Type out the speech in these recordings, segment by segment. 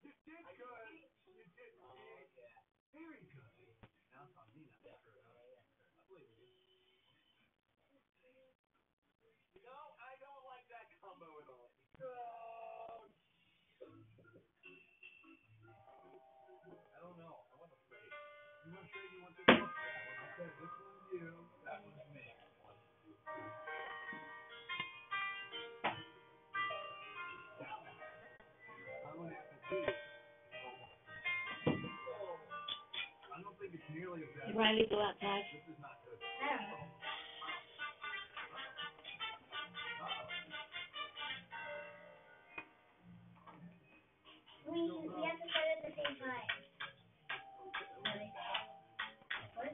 Did Riley go outside? We have to set it at the same time. Really? What?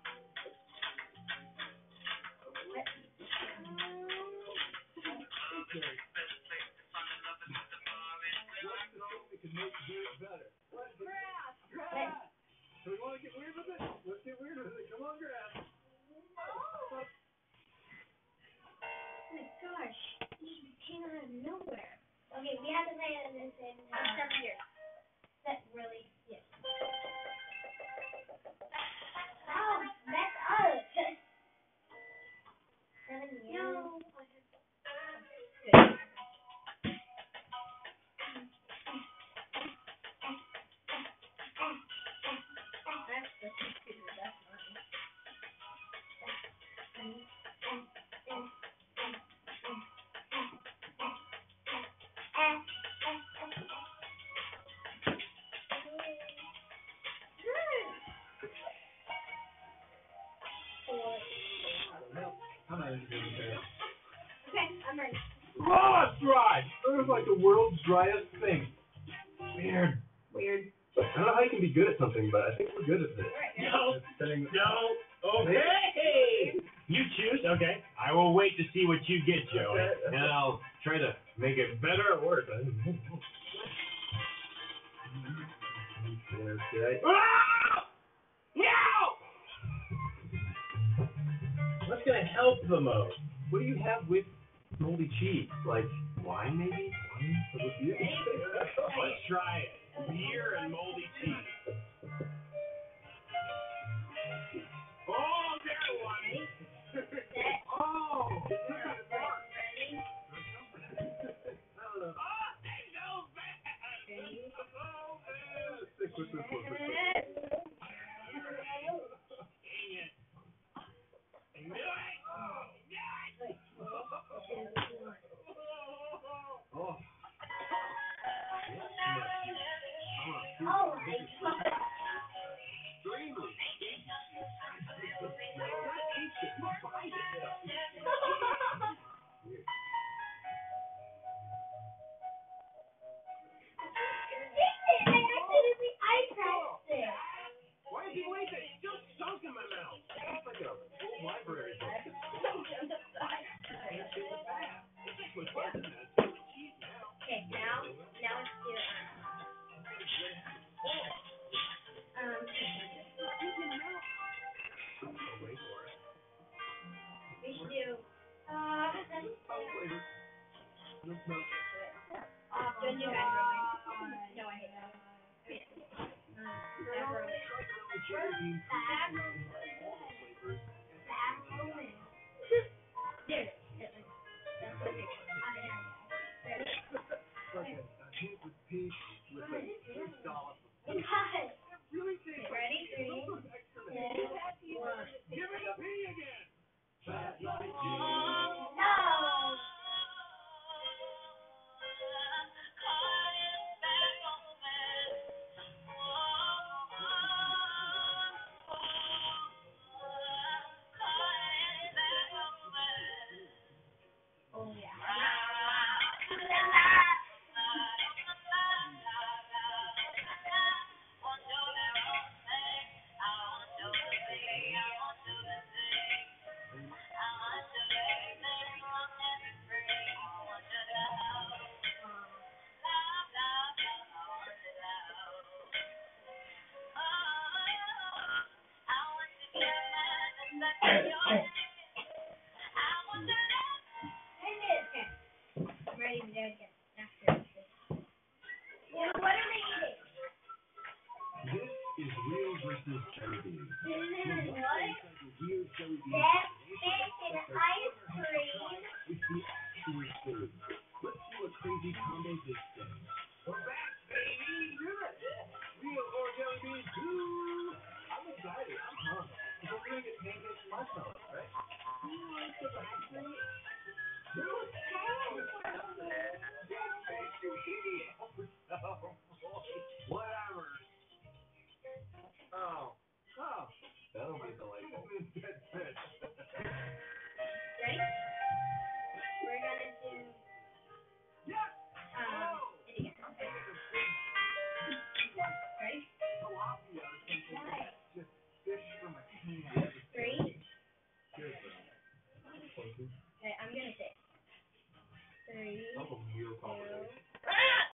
So we want to get weird with it? Let's get weird with it. Come on, grass. Oh my gosh. This came out of nowhere. Okay, we have to play it at the same time. Start here. That really? Yes. Oh, that's us. 7 years. No. Good. I'm not even doing it. Okay, I'm ready. Oh, it's dry! It was like the world's driest thing. Weird. Weird. I don't know how you can be good at something, but I think we're good at this. No. Okay. You choose. Okay. I will wait to see what you get, Joey, and I'll try to make it better or worse. Okay. No! What's gonna help the most? What do you have with moldy cheese? Like wine, maybe? Wine? Let's try it. Beer and moldy cheese. Oh, there one. Oh, this is dark. Stick with this one. Why is he waiting? It's still stunk in my mouth. It's like a full library book. Okay, now let's do Wait for it. we should do Flavor. No smell. don't do macaroni. No, I hate that. Macaroni. There. That's the picture. Okay, hit with peach with a dollop of God. really tasty. Ready? 3, 2, 1. Give me the pee again. No. Oh yeah. What? That fish and ice cream. Let's do a crazy combo this thing.